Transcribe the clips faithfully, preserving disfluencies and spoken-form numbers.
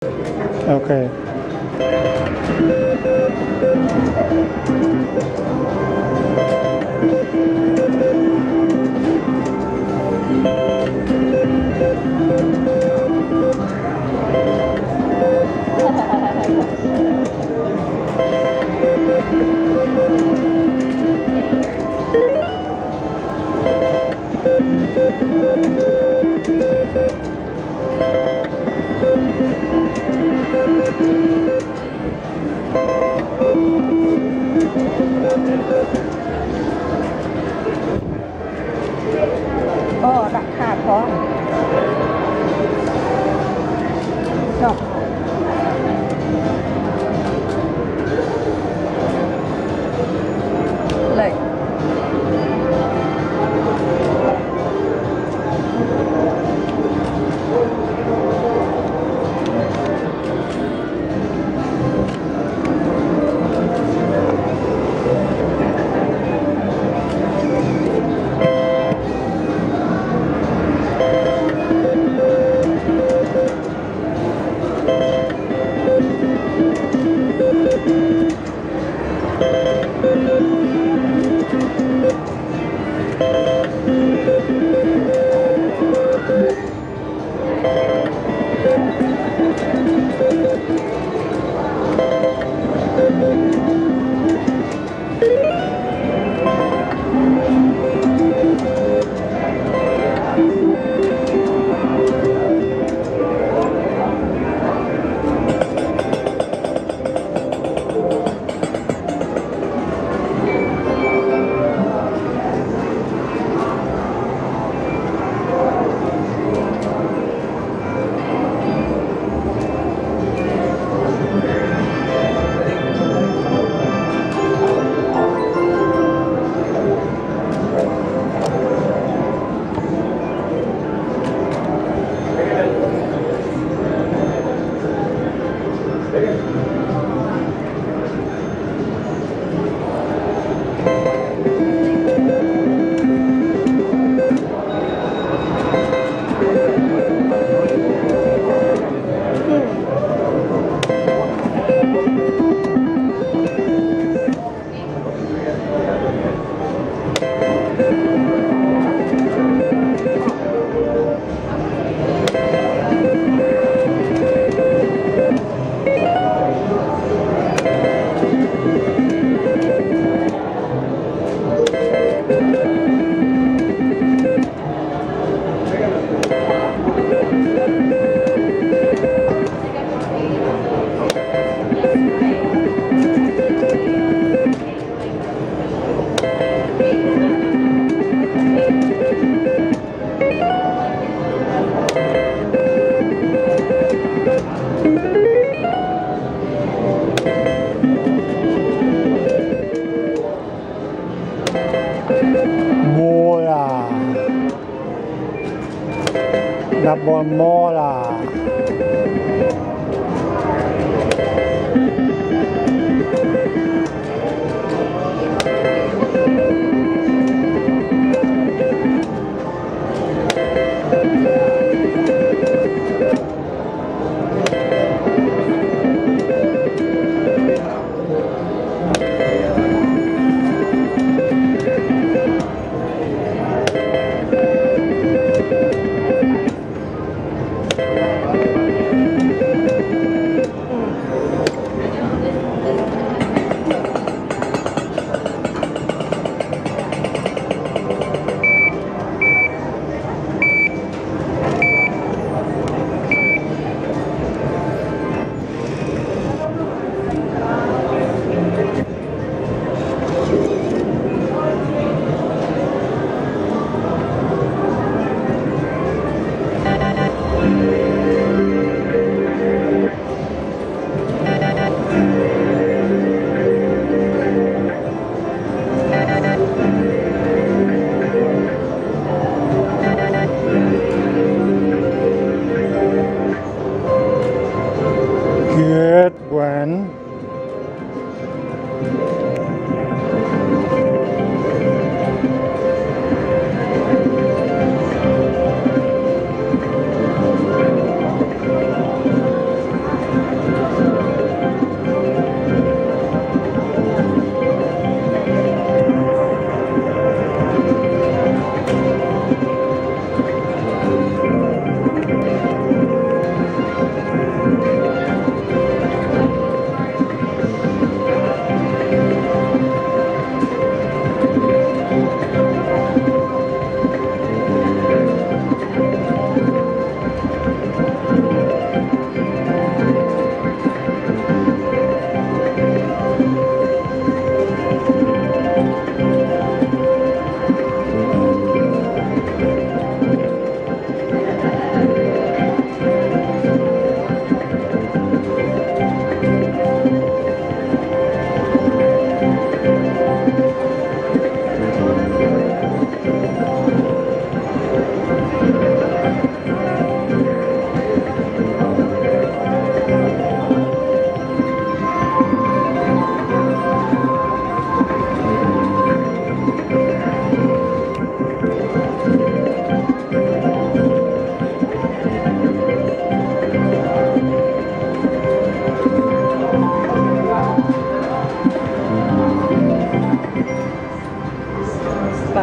Okay. ก็ราคาพร้อมจบเลย Dabon mola.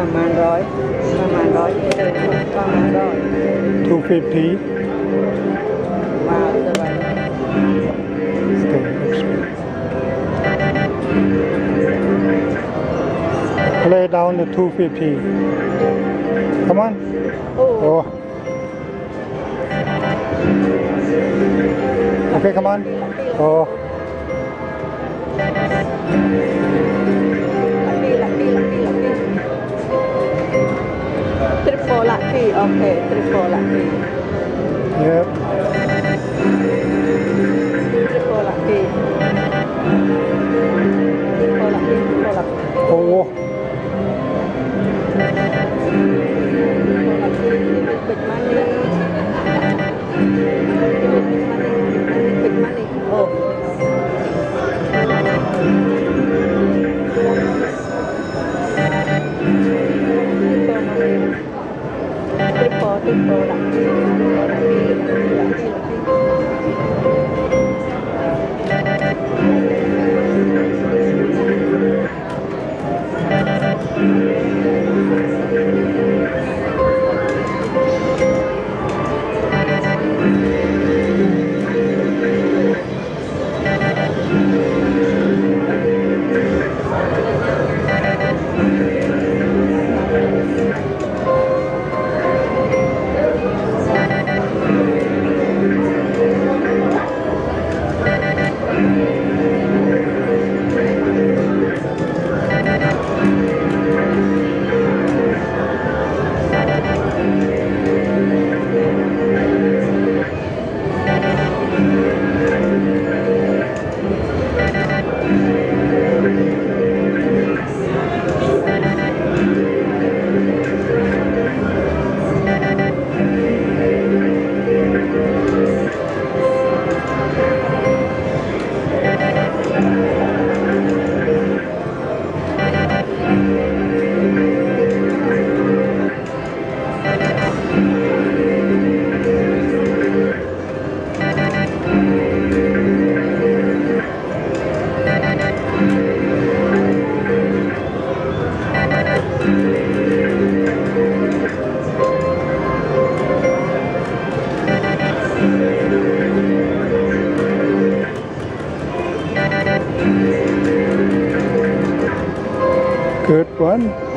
ประมาณร้อยประมาณร้อยเดินประมาณร้อย two fifty ว้าวสบาย stay extra play down the two fifty come on โอ้ oh okay come on oh ลักกี้ลักกี้ลักกี้ลักกี้ทริปโปลักกี้โอเคทริปโปลักกี้ yep ทริปโปลักกี้ทริปโปลักกี้ทริปโปลักกี้ oh big money big money oh triple triple lucky lucky lucky good one